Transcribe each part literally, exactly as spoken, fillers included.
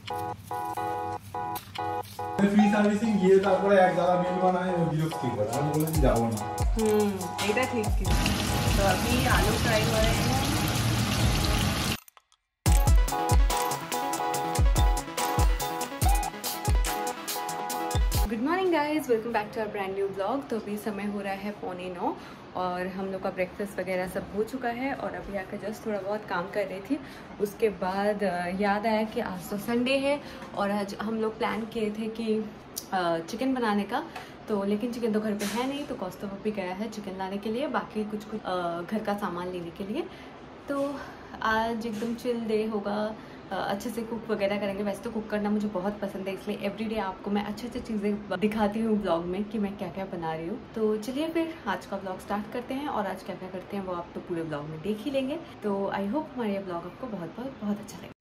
Free servicing গিয়ে তারপরে এক জায়গা বিল বানায় বিরক্তি করে আমি বলেছি যাবো না। হুম এটা ঠিক ঠিক। तो अभी आलू फ्राई हो रहे हैं। Good morning guys, welcome back to our brand new blog. तो अभी समय हो रहा है पौने नौ और हम लोग का ब्रेकफास्ट वगैरह सब हो चुका है और अभी आकर जस्ट थोड़ा बहुत काम कर रही थी। उसके बाद याद आया कि आज तो संडे है और आज हम लोग प्लान किए थे कि चिकन बनाने का, तो लेकिन चिकन तो घर पे है नहीं, तो कौस्तुभ भी गया है चिकन लाने के लिए, बाकी कुछ कुछ घर का सामान लेने के लिए। तो आज एकदम चिल डे होगा, अच्छे से कुक वगैरह करेंगे। वैसे तो कुक करना मुझे बहुत पसंद है, इसलिए एवरीडे आपको मैं अच्छी अच्छी चीज़ें दिखाती हूँ ब्लॉग में कि मैं क्या क्या बना रही हूँ। तो चलिए फिर आज का ब्लॉग स्टार्ट करते हैं और आज क्या क्या करते हैं वो आप तो पूरे ब्लॉग में देख ही लेंगे। तो आई होप हमारा ये ब्लॉग आपको बहुत बहुत बहुत अच्छा लगे।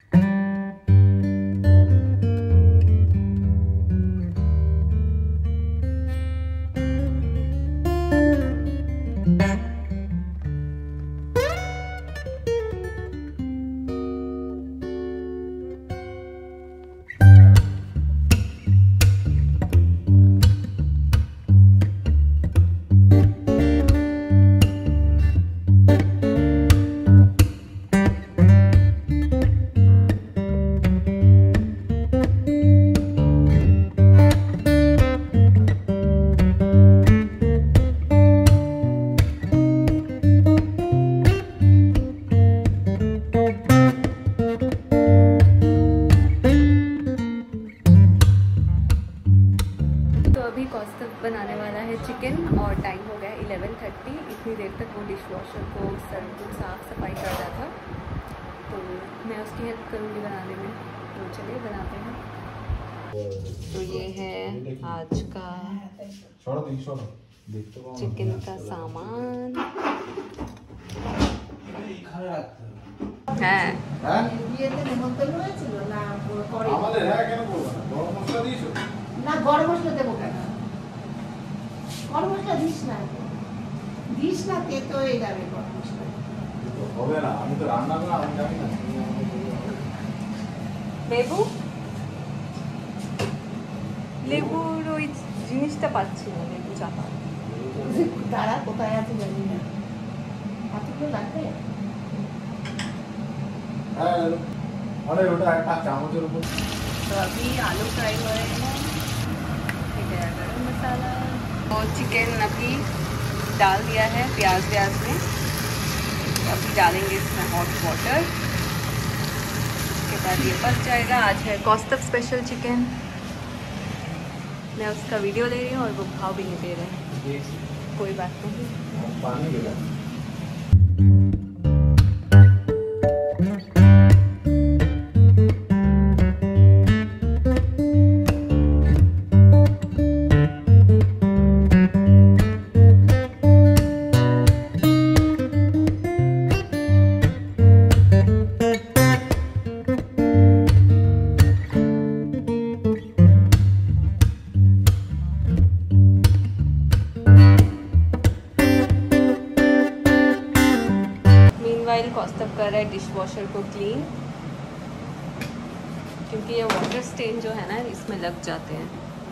बनाने वाला है चिकन और टाइम हो गया इलेवन थर्टी। इतनी देर तक वो डिश वॉशर को सर को साफ सफाई कर रहा था, तो मैं उसकी हेल्प करूँगी बनाने में। तो चलिए बनाते हैं। तो ये है आज का चिकन का सामान है। না গরম মশলা দেবো কেন? গরম মশলা দিস না, দিস না তেতো হয়ে যাবে গরম মশলা। হবে না, আমি তো রান্না করা আমি জানি না। লেবু লেবুর ওই জিনিসটা পাচ্ছি না, লেবু চাপা দাঁড়া কোথায় আছে জানি না। এতগুলো লাগবে? হ্যাঁ अरे ওটা একটা চামচের উপর। तो अभी आलू फ्राई हो रहे हैं, गरम मसाला और चिकन अभी डाल दिया है प्याज व्याज में। अभी डालेंगे इसमें हॉट वाटर, उसके बाद ये पक जाएगा। आज है कौस्तुभ स्पेशल चिकन। मैं उसका वीडियो ले रही हूँ और वो भाव भी नहीं दे रहे हैं। कोई बात नहीं, पानी मिला। कौस्तुभ कर रहा है डिश वॉशर को क्लीन, क्योंकि ये वाटर स्टेन जो है ना इसमें लग जाते हैं।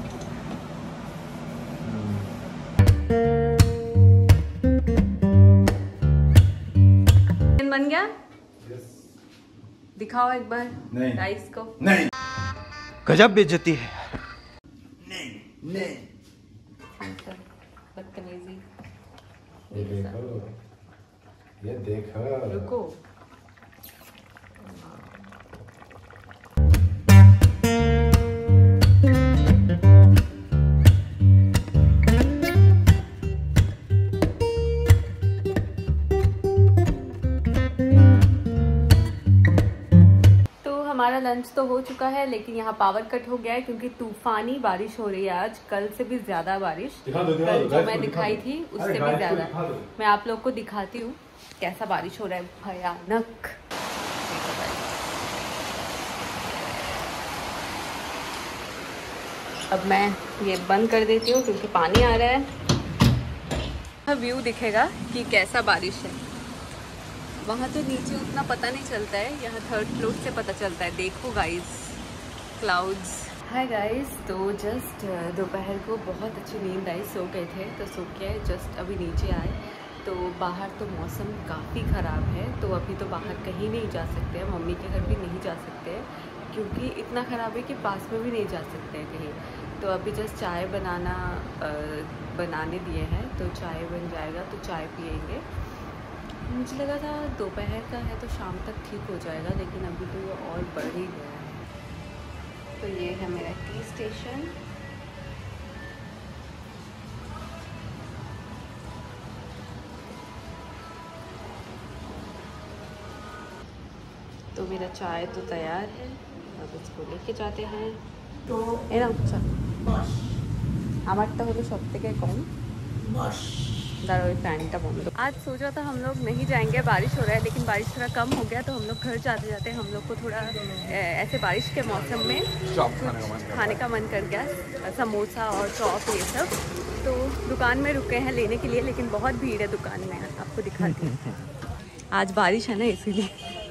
बन गया? दिखाओ एक बार राइस को। नहीं, गजब बेइज्जती है। नहीं नहीं बदतमीजी। ये देखो, ये देखो, रुको। हमारा लंच तो हो चुका है, लेकिन यहाँ पावर कट हो गया है क्योंकि तूफानी बारिश हो रही है आज, कल से भी ज्यादा बारिश। कल जो मैं दिखाई थी उससे भी ज्यादा। मैं आप लोग को दिखाती हूँ कैसा बारिश हो रहा है, भयानक। अब मैं ये बंद कर देती हूँ क्योंकि पानी आ रहा है। व्यू दिखेगा कि कैसा बारिश है। वहाँ तो नीचे उतना पता नहीं चलता है, यहाँ थर्ड फ्लोर से पता चलता है। देखो गाइस क्लाउड्स। हाय गाइस, तो जस्ट दोपहर को बहुत अच्छी नींद आई, सो गए थे तो सो के जस्ट अभी नीचे आए। तो बाहर तो मौसम काफ़ी ख़राब है, तो अभी तो बाहर कहीं नहीं जा सकते हैं, मम्मी के घर भी नहीं जा सकते हैं क्योंकि इतना ख़राब है कि पास में भी नहीं जा सकते हैं कहीं। तो अभी जस्ट चाय बनाना आ, बनाने दिए हैं, तो चाय बन जाएगा तो चाय पियेंगे। मुझे लगा था दोपहर का है तो शाम तक ठीक हो जाएगा, लेकिन अभी तो ये और बढ़ ही गया है। तो ये है मेरा टी स्टेशन। तो मेरा चाय तो तैयार है, अब इसको लेके जाते हैं। तो এরকম চা বস আমারটা হলো সব থেকে কম। বস दारो फैनटा बंद। आज सोचा था हम लोग नहीं जाएंगे, बारिश हो रहा है, लेकिन बारिश थोड़ा कम हो गया तो हम लोग घर जाते जाते हम लोग को थोड़ा ऐसे बारिश के मौसम में चॉप खाने का मन कर गया, समोसा और चॉप ये सब। तो दुकान में रुके हैं लेने के लिए, लेकिन बहुत भीड़ है दुकान में, आपको दिखाती हूँ। आज बारिश है ना इसीलिए।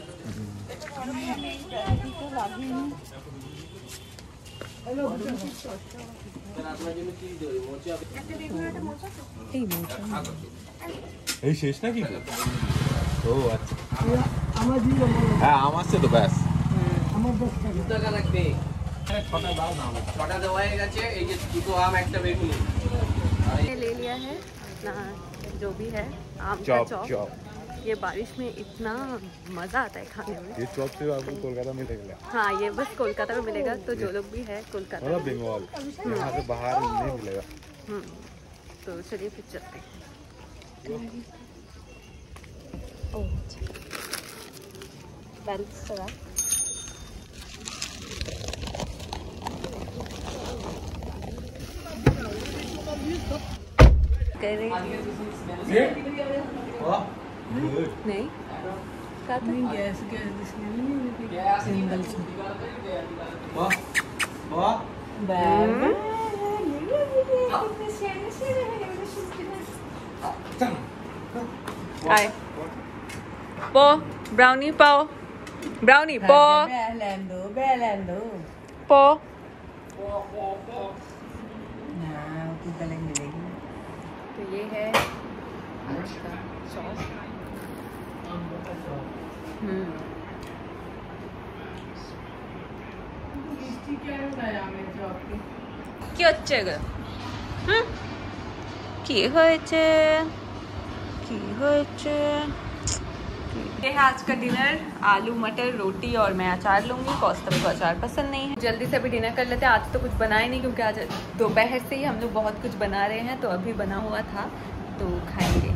এই শেষ নাকি? ও আচ্ছা, হ্যাঁ আমার সে তো ব্যাস টাকা লাগবে। ছটা দাও না, ছটা দেওয়া হয়ে গেছে। এই যে দুটো আম একটা বেগুনি ले लिया है अपना जो भी है आम का चॉप चॉप। चॉप ये बारिश में इतना मज़ा आता है खाने में। ये चॉप से आपको कोलकाता में मिलेगा। हाँ, ये बस कोलकाता में मिलेगा, तो जो लोग भी है कोलकाता मतलब में। बंगाल, यहाँ से बाहर नहीं मिलेगा। हम्म, तो चलिए फिर चलते हैं। ओह, बैलेंस चला। कह रहे हैं नहीं क्या था? গ্যাস গ্যাস দিস সিঙ্গল वाह वाह आए पो ब्राउनी पाओ, ब्राउनी पो বেলান্দো বেলান্দো पो। না तू गले मिलेगी। तो ये है आज का सॉस। हम्म কি হচ্ছে গো? হুম, কি হয়েছে কি হয়েছে? ये है आज का डिनर, आलू मटर रोटी, और मैं अचार लूँगी। कौस्तभ को अचार पसंद नहीं है। जल्दी से अभी डिनर कर लेते हैं। आज तो कुछ बनाए नहीं क्योंकि आज दोपहर से ही हम लोग बहुत कुछ बना रहे हैं, तो अभी बना हुआ था तो खाएंगे।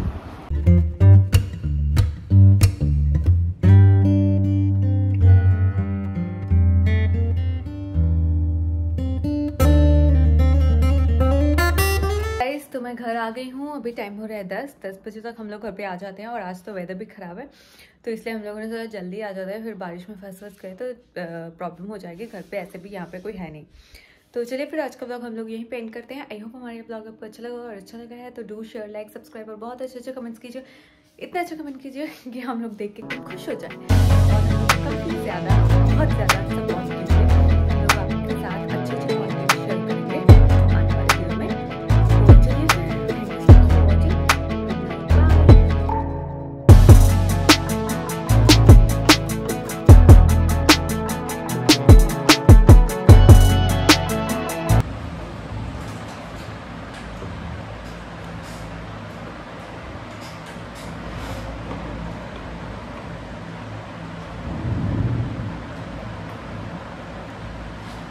तो मैं घर आ गई हूँ, अभी टाइम हो रहा है दस दस बजे तक हम लोग घर पे आ जाते हैं। और आज तो वेदर भी ख़राब है, तो इसलिए हम लोगों ने सोचा जल्दी आ जाता है, फिर बारिश में फंस फंस गए तो प्रॉब्लम हो जाएगी घर पे, ऐसे भी यहाँ पे कोई है नहीं। तो चलिए फिर आज का ब्लॉग हम लोग यहीं पे एंड करते हैं। आई होप हमारे ब्लॉग आपको अच्छा लगा, और अच्छा लगा है तो डू शेयर लाइक सब्सक्राइब और बहुत अच्छे अच्छे कमेंट्स कीजिए। इतना अच्छा कमेंट कीजिए कि हम लोग देख के खुश हो जाए।